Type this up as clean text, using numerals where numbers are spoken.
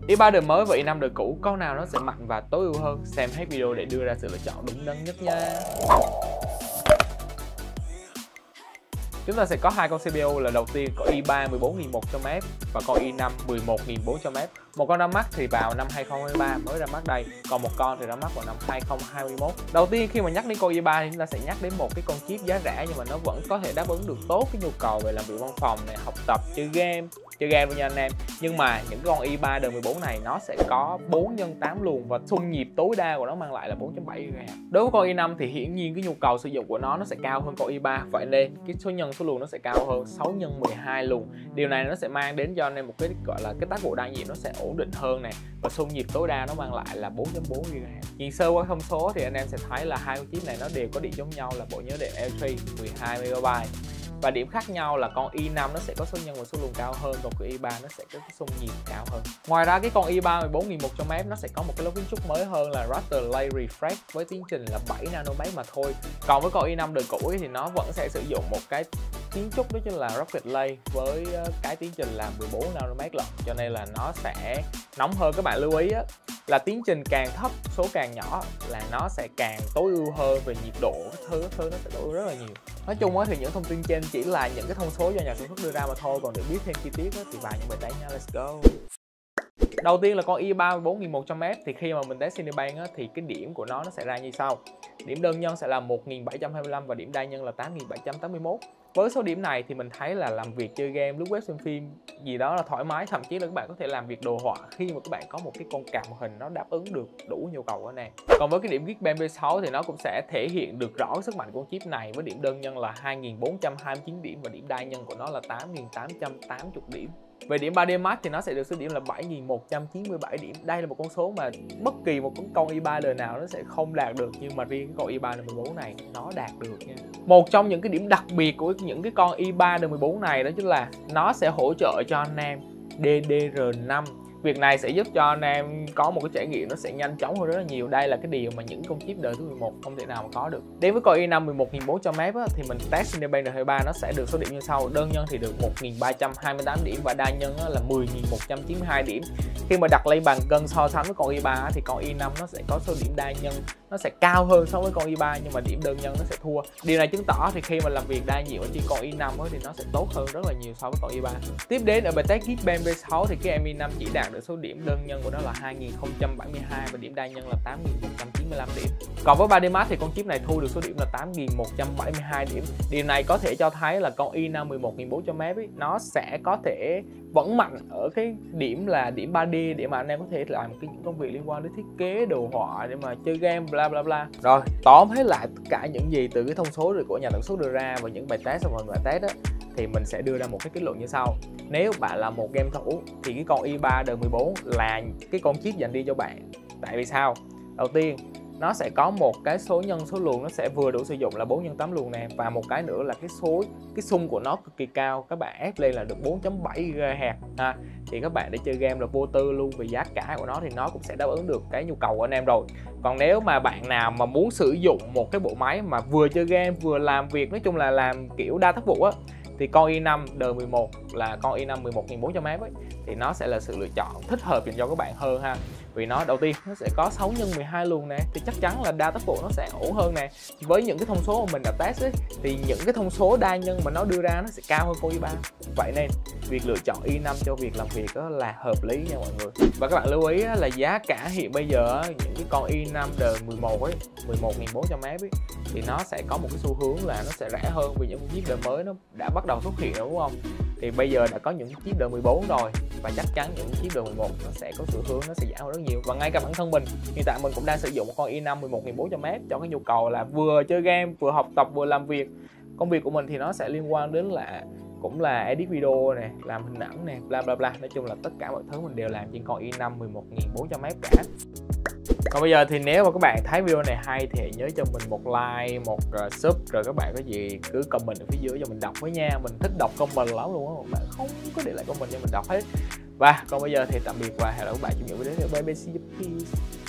i3 đời mới và i5 đời cũ, con nào nó sẽ mạnh và tối ưu hơn? Xem hết video để đưa ra sự lựa chọn đúng đắn nhất nha. Chúng ta sẽ có hai con CPU là đầu tiên có i3 14100M và con i5 11400M. Một con ra mắt thì vào năm 2023 mới ra mắt đây, còn một con thì ra mắt vào năm 2021. Đầu tiên khi mà nhắc đến con i3 thì chúng ta sẽ nhắc đến một cái con chip giá rẻ nhưng mà nó vẫn có thể đáp ứng được tốt cái nhu cầu về làm việc văn phòng này, học tập, chơi game luôn nha anh em. Nhưng mà những con i3 đời 14 này nó sẽ có 4x8 luồng và xung nhịp tối đa của nó mang lại là 4.7 GHz. Đối với con i5 thì hiển nhiên cái nhu cầu sử dụng của nó sẽ cao hơn con i3, vậy nên cái số luồng nó sẽ cao hơn 6x12 luồng. Điều này nó sẽ mang đến cho anh em một cái gọi là cái tác vụ đa nhiệm nó sẽ ổn định hơn này, và xung nhịp tối đa nó mang lại là 4.4 GHz. Nhìn sơ qua thông số thì anh em sẽ thấy là hai con chip này nó đều có điểm giống nhau là bộ nhớ đệm L3 12MB. Và điểm khác nhau là con i5 nó sẽ có số nhân và số luồng cao hơn, còn con i3 nó sẽ có cái xung nhịp cao hơn. Ngoài ra cái con i3 14100M nó sẽ có một cái lối kiến trúc mới hơn là Raster Lay Refresh với tiến trình là 7 nanomet mà thôi. Còn với con i5 đời cũ thì nó vẫn sẽ sử dụng một cái kiến trúc đó chính là Rocket Lay với cái tiến trình là 14 nanomet lận, cho nên là nó sẽ nóng hơn. Các bạn lưu ý á, là tiến trình càng thấp, số càng nhỏ là nó sẽ càng tối ưu hơn về nhiệt độ, thứ nó sẽ tối ưu rất là nhiều. Nói chung á thì những thông tin trên chỉ là những cái thông số do nhà sản xuất đưa ra mà thôi, còn để biết thêm chi tiết á, thì vào những bài test nha, let's go. Đầu tiên là con i3 14100M thì khi mà mình test Cinebench á, thì cái điểm của nó sẽ ra như sau. Điểm đơn nhân sẽ là 1725 và điểm đa nhân là 8781. Với số điểm này thì mình thấy là làm việc chơi game, lướt web xem phim gì đó là thoải mái, thậm chí là các bạn có thể làm việc đồ họa khi mà các bạn có một cái con card màn hình nó đáp ứng được đủ nhu cầu của này. Còn với cái điểm Geekbench V6 thì nó cũng sẽ thể hiện được rõ sức mạnh của chip này với điểm đơn nhân là 2429 điểm và điểm đa nhân của nó là 8880 điểm. Về điểm 3D Max thì nó sẽ được số điểm là 7197 điểm. Đây là một con số mà bất kỳ một con i3 đời nào nó sẽ không đạt được, nhưng mà riêng cái con i3 đời 14 này nó đạt được nha. Một trong những cái điểm đặc biệt của những cái con i3 đời 14 này đó chính là nó sẽ hỗ trợ cho anh em DDR5. Việc này sẽ giúp cho anh em có một cái trải nghiệm nó sẽ nhanh chóng hơn rất là nhiều. Đây là cái điều mà những con chip đời thứ 11 không thể nào mà có được. Đến với con i5 11400M thì mình test Cinebench đời 23 nó sẽ được số điểm như sau. Đơn nhân thì được 1328 điểm và đa nhân là 10192 điểm. Khi mà đặt lên bàn cân so sánh với con i3 thì con i5 nó sẽ có số điểm đa nhân nó sẽ cao hơn so với con i3, nhưng mà điểm đơn nhân nó sẽ thua. Điều này chứng tỏ thì khi mà làm việc đa nhiệm ở trên con i5 thì nó sẽ tốt hơn rất là nhiều so với con i3. Tiếp đến ở bài test Geekbench V6 thì cái em i5 chỉ đạt được số điểm đơn nhân của nó là 2072 và điểm đa nhân là 8195 điểm. Còn với 3D Max thì con chip này thu được số điểm là 8172 điểm. Điều này có thể cho thấy là con i5 11400M nó sẽ có thể vẫn mạnh ở cái điểm là điểm 3D để mà anh em có thể làm những công việc liên quan đến thiết kế, đồ họa để mà chơi game bla bla bla. Rồi, tóm hết lại tất cả những gì từ cái thông số của nhà sản xuất đưa ra và những bài test và bài test á, thì mình sẽ đưa ra một cái kết luận như sau. Nếu bạn là một game thủ thì cái con i3 đời 14 là cái con chip dành riêng cho bạn. Tại vì sao? Đầu tiên, nó sẽ có một cái số nhân số luồng nó sẽ vừa đủ sử dụng là 4x8 luồng nè, và một cái nữa là cái xung của nó cực kỳ cao, các bạn ép lên là được 4.7 GHz ha. Thì các bạn để chơi game là vô tư luôn, vì giá cả của nó thì nó cũng sẽ đáp ứng được cái nhu cầu của anh em rồi. Còn nếu mà bạn nào mà muốn sử dụng một cái bộ máy mà vừa chơi game vừa làm việc, nói chung là làm kiểu đa tác vụ á, thì con i5 đời 11 là con i5 11400M ấy, thì nó sẽ là sự lựa chọn thích hợp dành cho các bạn hơn ha. Vì nó đầu tiên nó sẽ có 6x12 luồng nè, thì chắc chắn là đa tác vụ nó sẽ ổn hơn nè. Với những cái thông số mà mình đã test ấy, thì những cái thông số đa nhân mà nó đưa ra nó sẽ cao hơn con i3. Vậy nên việc lựa chọn i5 cho việc làm việc đó là hợp lý nha mọi người. Và các bạn lưu ý là giá cả hiện bây giờ những cái con i5 đời 11 ấy, 11400M ấy, thì nó sẽ có một cái xu hướng là nó sẽ rẻ hơn vì những chip đời mới nó đã bắt đầu xuất hiện rồi, đúng không? Thì bây giờ đã có những chip đời 14 rồi, và chắc chắn những chip đời 11 nó sẽ có xu hướng nó sẽ giảm hơn rất nhiều. Và ngay cả bản thân mình hiện tại mình cũng đang sử dụng một con i5 11400M cho cái nhu cầu là vừa chơi game, vừa học tập, vừa làm việc. Công việc của mình thì nó sẽ liên quan đến là cũng là edit video này, làm hình ảnh này, bla bla bla. Nói chung là tất cả mọi thứ mình đều làm trên con i5 11400M cả. Còn bây giờ thì nếu mà các bạn thấy video này hay thì nhớ cho mình một like, một sub, rồi các bạn có gì cứ comment ở phía dưới cho mình đọc với nha. Mình thích đọc comment lắm luôn á, các bạn không có để lại comment cho mình đọc hết. Và còn bây giờ thì tạm biệt và hẹn gặp lại các bạn trong những video tiếp theo. Bye bye, see you, peace.